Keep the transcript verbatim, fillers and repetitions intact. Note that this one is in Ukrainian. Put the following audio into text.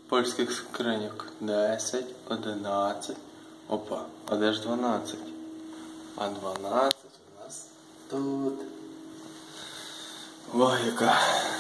польських скриньок. десять, одинадцять. Опа, а де ж дванадцять? А дванадцять у нас тут. Ой, яка